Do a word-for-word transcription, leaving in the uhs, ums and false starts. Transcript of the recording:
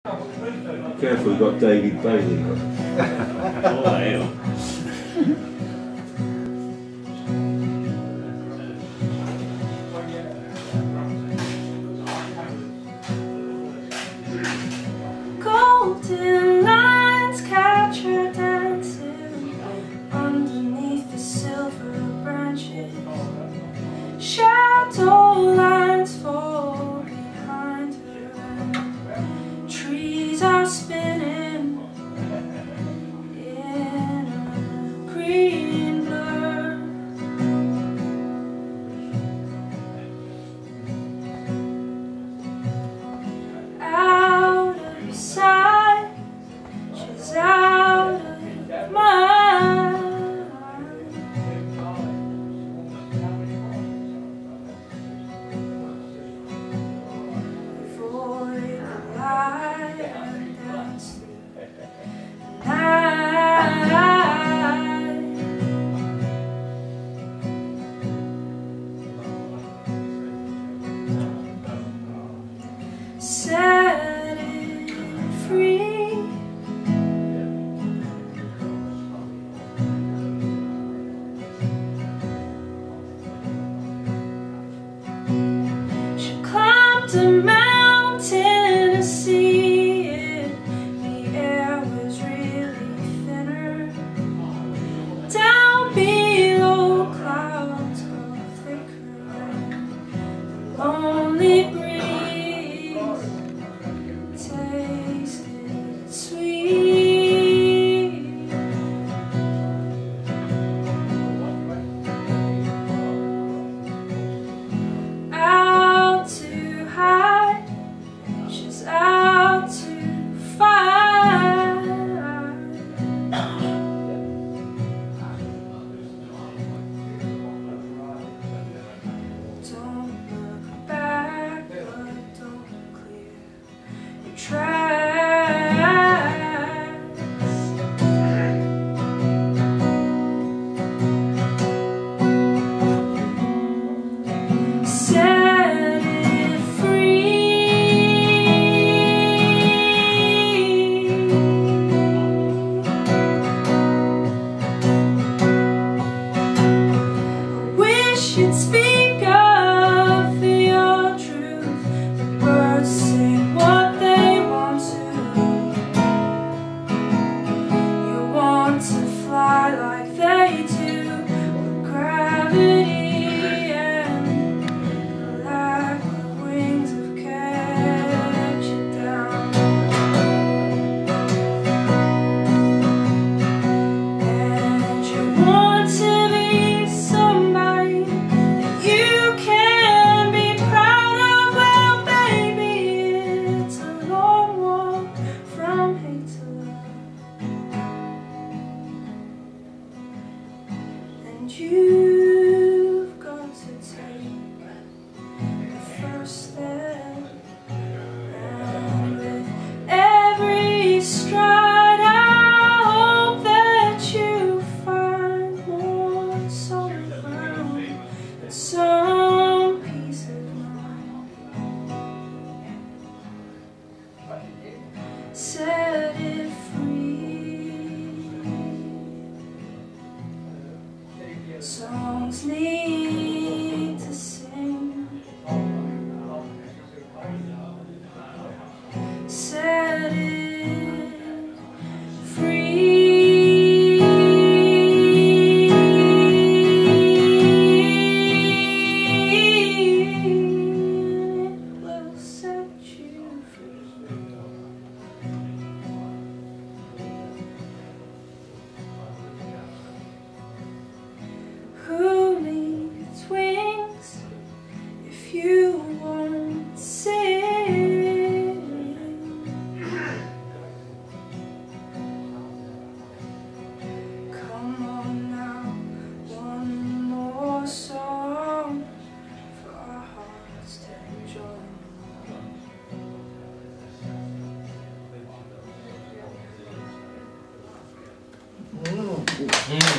Careful, we've got David Bailey. Oh, hell. Golden lines catch her dancing underneath the silver branches. Shadow lines fall behind her and trees are spinning in a green blur. Out of sight, she's out of mind. Avoid the light and dance through the night. Set it free. She climbed a mountain to see it. The air was really thinner. Down below, clouds go thicker. The lonely breeze tasted sweet. Out to hide, she's out to fight. Don't look back, but don't clear your tracks. Set it free. I wish you'd speak up for your truth. The birds sing what they want to. You want to fly like they do, with gravity and the lack of wings have kept you down. And you want to be somebody that you can be proud of. Well, baby, it's a long walk from hate to love. And you've got to take the first step. And with every stride, I hope that you find more solid ground and some peace of mind. Set it free. Songs need to sing. Set it free. It will set you free. Who needs wings if you won't sing? Come on now, one more song for our hearts to enjoy. Mm.